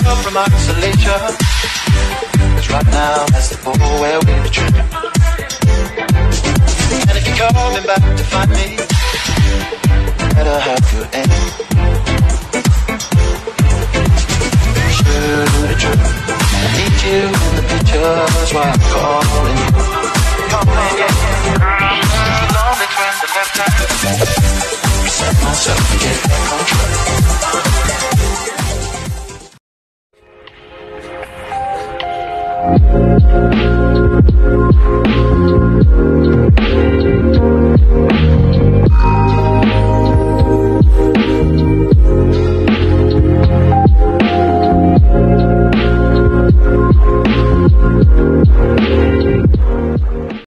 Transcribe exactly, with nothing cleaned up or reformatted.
up from isolation, 'cause right now that's the ball where we retreat. And if you're coming back to find me, better have your aim. Shoot it true, I need you in the pictures while I'm calling you. Calling you, lonely friends that left time. Set myself and get back on track.